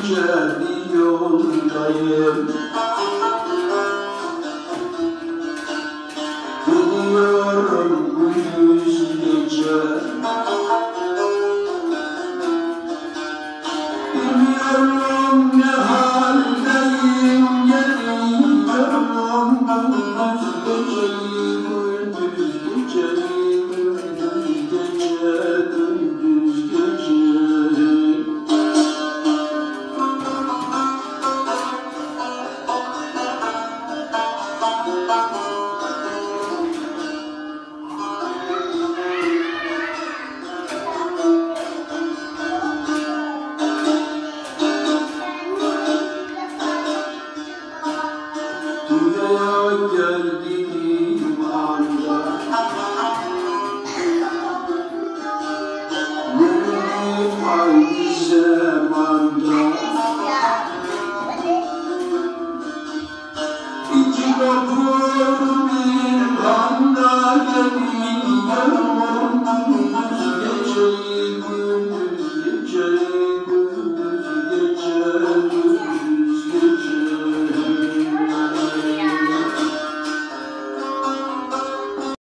yüce bir yoldayım. Gidiyorum bu yüz gece. Bilmiyorum ne haldeyim, geliyorum gündüz geceyi, gündüz geceyi, gündüz gece, gündüz gece. Dünyaya geldiğim anda Gönlüm aynı zamanda İki vapur bir anda geliyor.